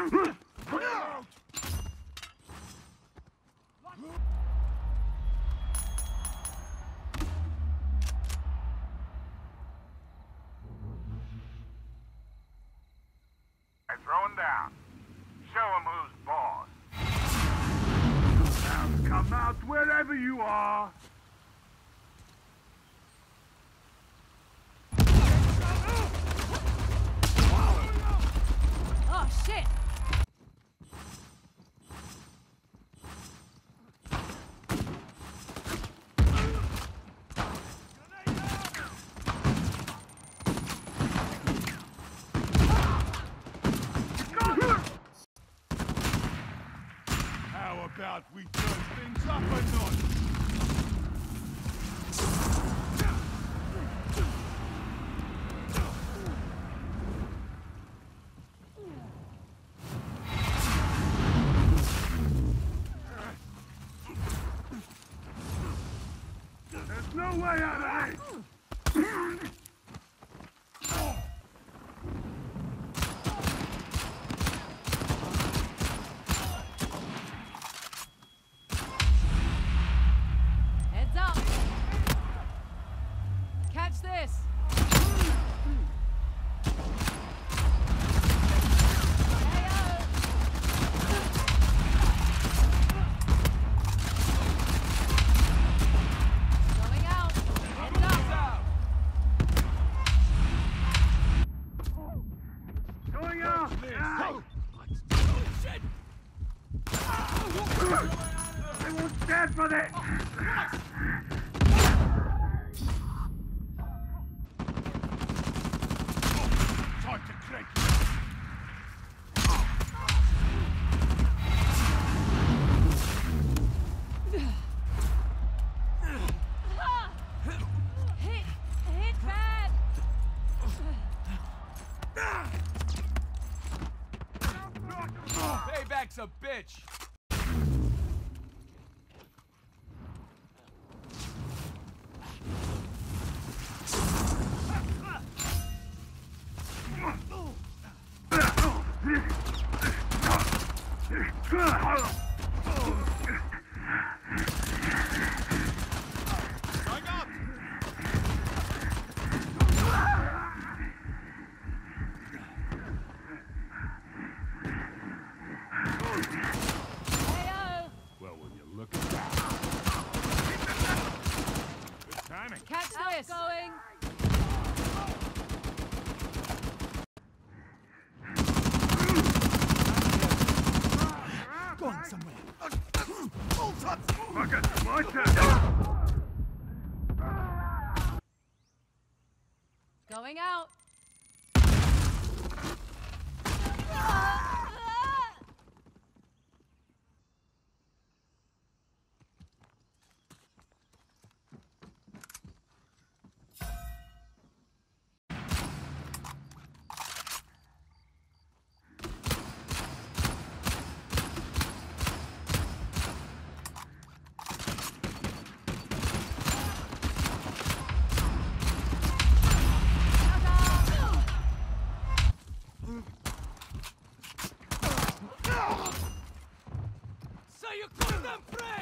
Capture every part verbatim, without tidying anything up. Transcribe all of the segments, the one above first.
Throwing down. Show him who's boss. Now come out wherever you are. Oh, shit! How about we turn things up a notch? There's no way out of this! Heads up! Catch this! Going out! Heads up! Going out! Ah! Shit! I won't stand for this! Time to crank. Hit! Hit bad! Payback's a bitch! Going up! Heyo! Well, will you look at that? Good timing. Catch this! Going! Going somewhere. Fuck it, my turn. Going out! So you cut them free!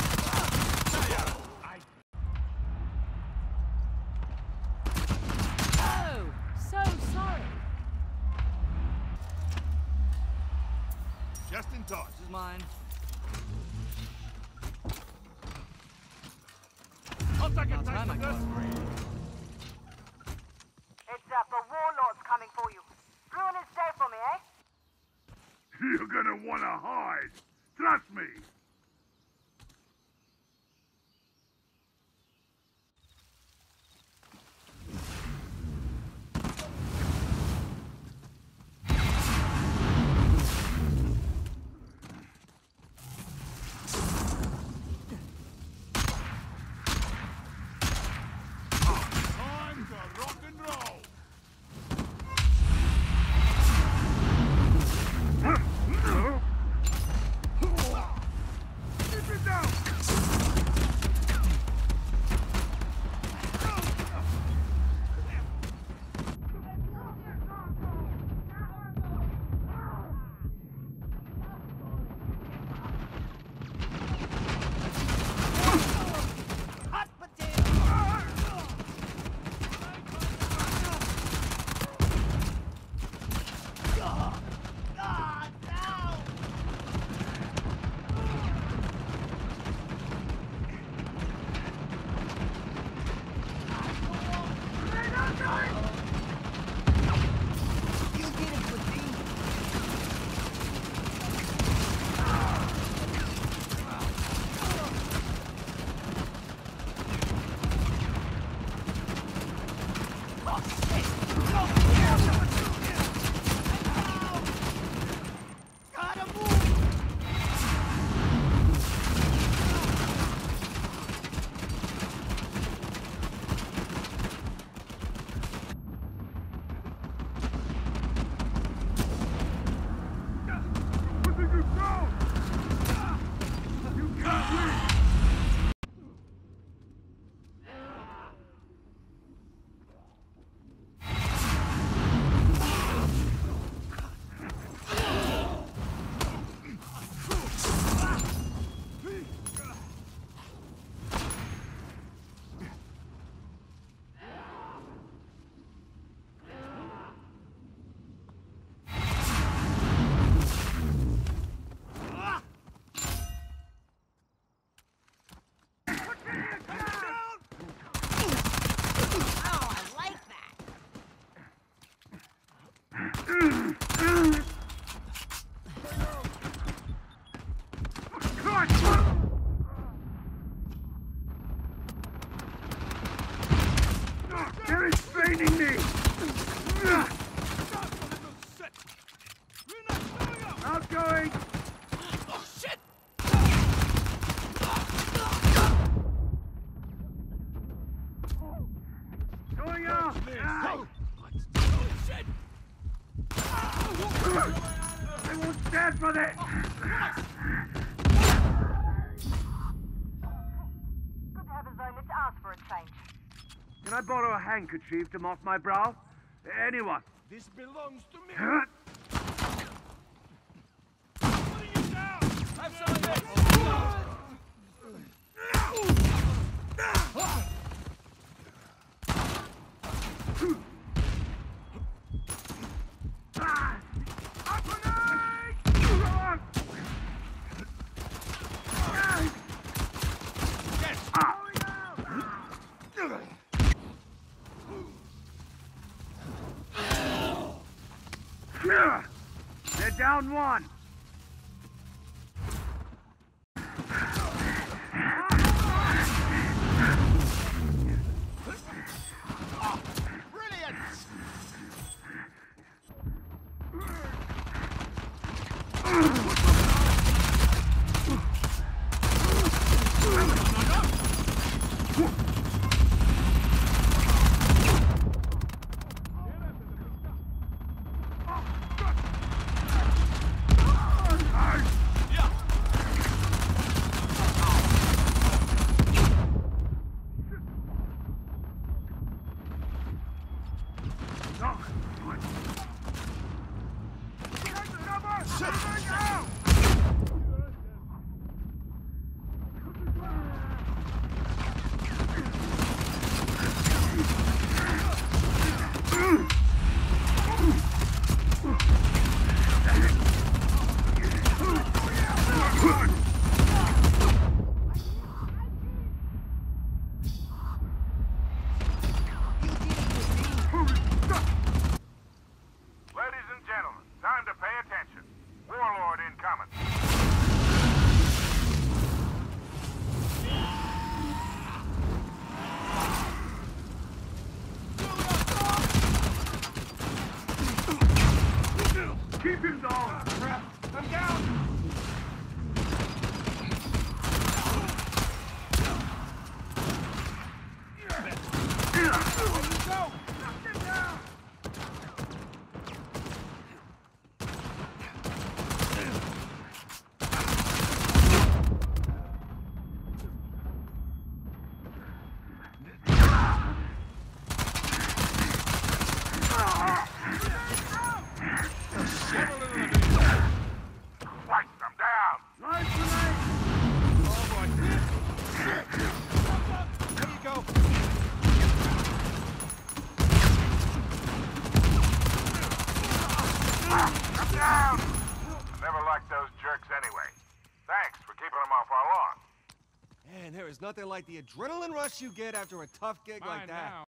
Oh, so sorry. Just in time. This is mine. I'll take a About taste time I of got this. Heads up, the warlord's coming for you. Ruin his day for me, eh? You're gonna wanna hide. Trust me. Time to rock and roll. I won't stand for this! Good heavens, though, let's ask for a change. Can I borrow a handkerchief to mop my brow? Anyone? This belongs to me. Huh? Putting you down. Have some of this. They're down one. Ladies and gentlemen, time to pay attention. Warlord incoming. Keep him down. Crap. I'm down. Go. Christ, I'm down. Nice tonight. Oh boy. There you go. I'm down. Never liked those jerks anyway. Thanks for keeping them off our lawn. Man, there is nothing like the adrenaline rush you get after a tough gig like that.